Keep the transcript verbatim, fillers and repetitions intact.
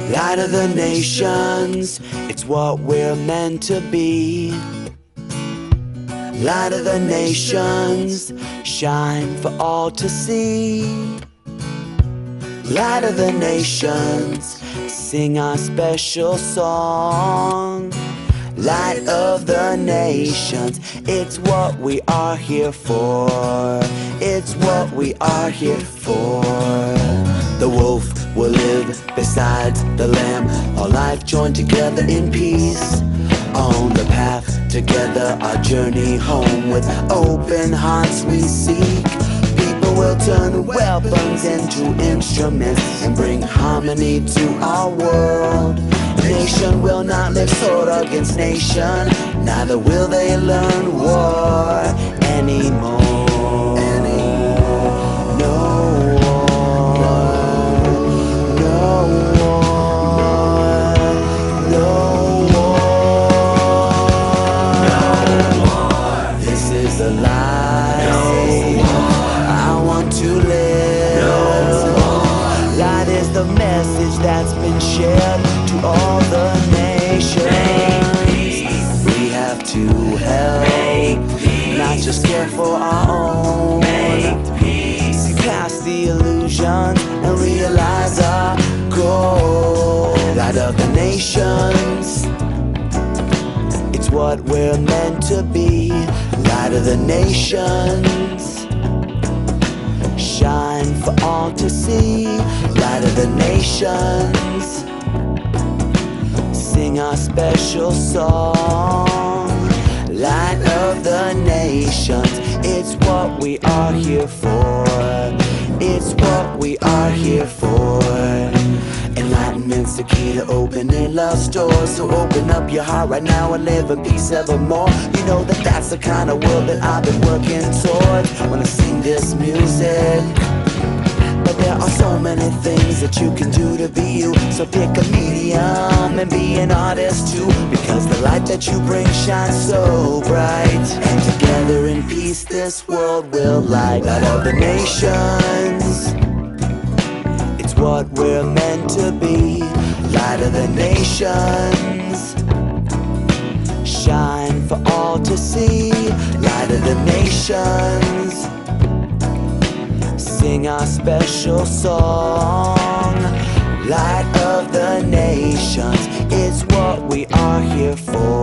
Light of the nations, it's what we're meant to be. Light of the nations, shine for all to see. Light of the nations, sing our special song. Light of the nations, it's what we are here for. It's what we are here for. The wolf will live beside the lamb, our life joined together in peace. On the path together, our journey home, with open hearts we seek. People will turn weapons into instruments and bring harmony to our world. Nation will not live sword against nation, neither will they learn war anymore. The message that's been shared to all the nations. We have to help, not just care for our own. See past the illusions and realize our goal. Light of the nations, it's what we're meant to be. Light of the nations, shine for all to see. Light of the nations, sing our special song. Light of the nations, it's what we are here for. It's what we are here for. Enlightenment's the key to opening love's doors. So open up your heart right now and live in peace evermore. You know that that's the kind of world that I've been working toward when I sing this music. But there are so many things that you can do to be you. So pick a medium and be an artist too, because the light that you bring shines so bright. And together in peace this world will light. Light of the nations, it's what we're meant to be. Light of the nations, shine for all to see. Light of the nations, sing our special song. Light of the nations, it's what we are here for.